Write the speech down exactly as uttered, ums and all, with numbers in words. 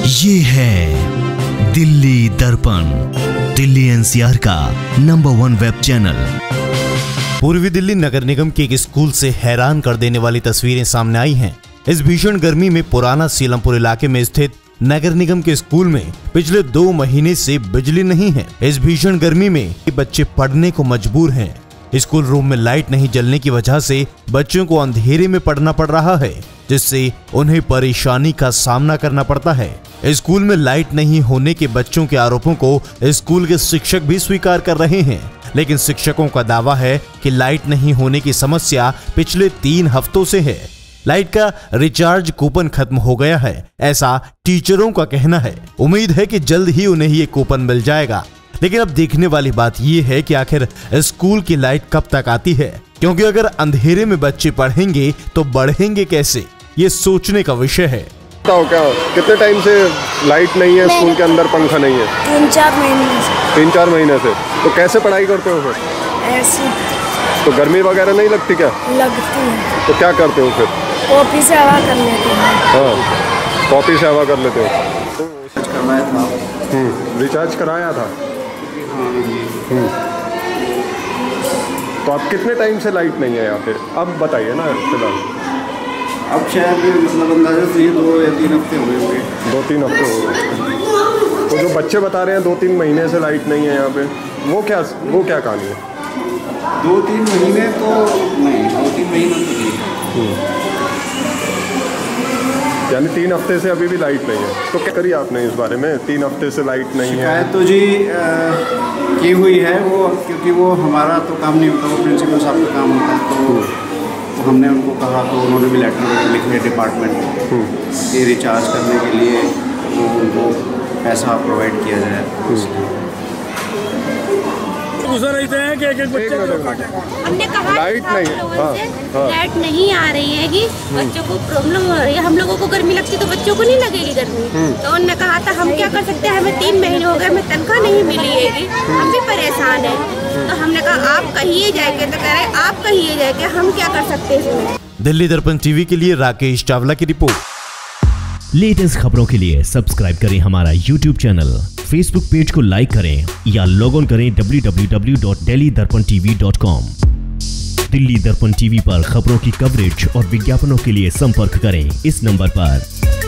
ये है दिल्ली दर्पण, दिल्ली एनसीआर का नंबर वन वेब चैनल। पूर्वी दिल्ली नगर निगम के एक स्कूल से हैरान कर देने वाली तस्वीरें सामने आई हैं। इस भीषण गर्मी में पुराना सीलमपुर इलाके में स्थित नगर निगम के स्कूल में पिछले दो महीने से बिजली नहीं है। इस भीषण गर्मी में बच्चे पढ़ने को मजबूर हैं। स्कूल रूम में लाइट नहीं जलने की वजह से बच्चों को अंधेरे में पढ़ना पड़ रहा है, जिससे उन्हें परेशानी का सामना करना पड़ता है। स्कूल में लाइट नहीं होने के बच्चों के आरोपों को स्कूल के शिक्षक भी स्वीकार कर रहे हैं, लेकिन शिक्षकों का दावा है कि लाइट नहीं होने की समस्या पिछले तीन हफ्तों से है। लाइट का रिचार्ज कूपन खत्म हो गया है, ऐसा टीचरों का कहना है। उम्मीद है कि जल्द ही उन्हें ये कूपन मिल जाएगा, लेकिन अब देखने वाली बात यह है कि आखिर स्कूल की लाइट कब तक आती है, क्योंकि अगर अंधेरे में बच्चे पढ़ेंगे तो बढ़ेंगे कैसे, ये सोचने का विषय है। बताओ क्या कितने टाइम से लाइट नहीं है, स्कूल के अंदर पंखा नहीं है? तीन चार महीने से। तीन चार महीने से तो कैसे पढ़ाई करते हो फिर? ऐसे। तो गर्मी वगैरह नहीं लगती क्या? लगती है। तो क्या करते हो फिर? कॉपी से हवा कर लेते हैं। हाँ, कॉपी से हवा कर लेते हो। करवाया था। हम्म, रिचार्ज कराया था। हम्म। तो अब कितने टाइम से लाइट नहीं है यहाँ पे? अब बताइए ना फिलहाल। अब शायद मतलब अंदाजा से दो या तीन हफ्ते हुए होंगे। दो तीन हफ्ते हो गए। तो जो बच्चे बता रहे हैं दो तीन महीने से लाइट नहीं है यहाँ पे, वो क्या वो क्या कहानी है? दो तीन महीने तो नहीं, दो तीन महीने तो नहीं, यानी तीन हफ्ते से अभी भी लाइट नहीं है। तो क्या करी आपने इस बारे में? तीन हफ्ते से लाइट नहीं है। शिकायत तो जी आ, की हुई है वो, क्योंकि वो हमारा तो काम नहीं होता, वो प्रिंसिपल साहब का काम होता है। तो, तो हमने उनको कहा, तो उन्होंने भी लेटर लिखे डिपार्टमेंट कि रिचार्ज करने के लिए तो उनको पैसा प्रोवाइड किया जाए। कि एक एक बच्चे हमने कहा लाइट नहीं है, हाँ, हाँ। लाइट नहीं आ रही है कि बच्चों को प्रॉब्लम हो रही है। हम लोगों को गर्मी लगती तो बच्चों को नहीं लगेगी गर्मी। तो उन्होंने कहा था हम क्या कर सकते हैं, हमें तीन महीने हो गए, हमें तनख्वाह नहीं मिली है, हम भी परेशान हैं। तो हमने कहा आप कहिए जाएंगे, तो कह रहे आप कहिए जाएंगे, हम क्या कर सकते हैं। दिल्ली दर्पण टीवी के लिए राकेश चावला की रिपोर्ट। लेटेस्ट खबरों के लिए सब्सक्राइब करें हमारा यूट्यूब चैनल, फेसबुक पेज को लाइक करें या लॉग ऑन करें W W W dot Delhi Darpan TV dot com. Delhi Darpan TV पर खबरों की कवरेज और विज्ञापनों के लिए संपर्क करें इस नंबर पर।